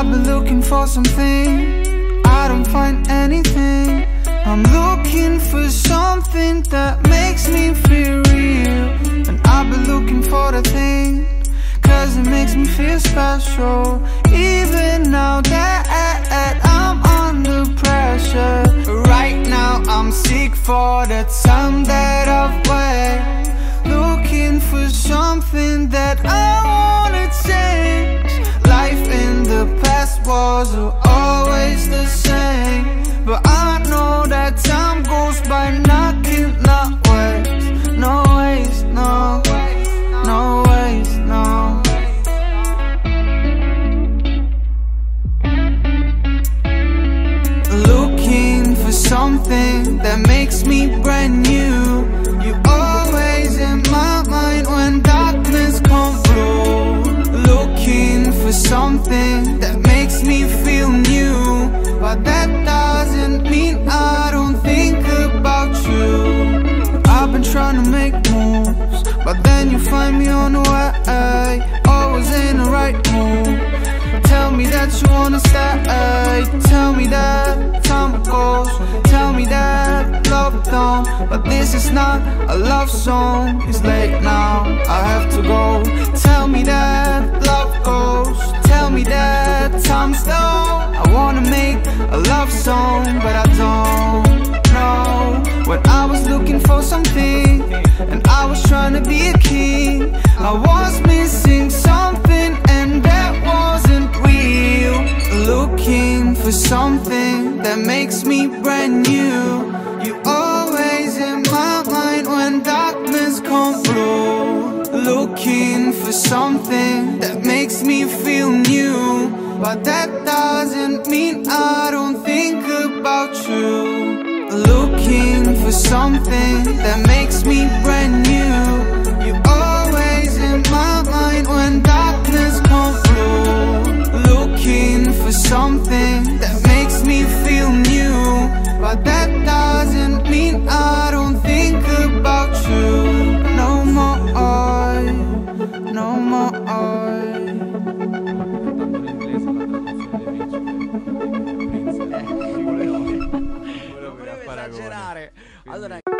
I've been looking for something, I don't find anything. I'm looking for something that makes me feel real. And I've been looking for the thing, cause it makes me feel special. Even now that I'm under pressure, right now I'm sick for the time that I've waited, looking for something that I wanna change. Life in the past was always the same, but I know that time goes by and I cannot waste. No waste, no, no waste, no. Looking for something that makes me brand new. You always in my mind when darkness comes through. Looking for something that makes me feel new, but that doesn't mean I don't think about you. I've been trying to make moves, but then you find me on the way, always in the right mood. Tell me that you wanna stay, tell me that time goes, tell me that love don't. But this is not a love song, it's late now, I have to go. Tell me that love goes, tell me that time's low. I wanna make a love song, but I don't know. When I was looking for something, and I was trying to be a king, I was missing something, and that wasn't real. Looking for something that makes me brand new. You always in my mind when darkness comes through. Looking for something that makes me feel new, but that doesn't mean I don't think about you. Looking for something that makes me brand new. You always in my mind when darkness comes through. Looking for something that makes me feel new, but that doesn't mean I don't think about you. No more, no more. Volevo esagerare. Allora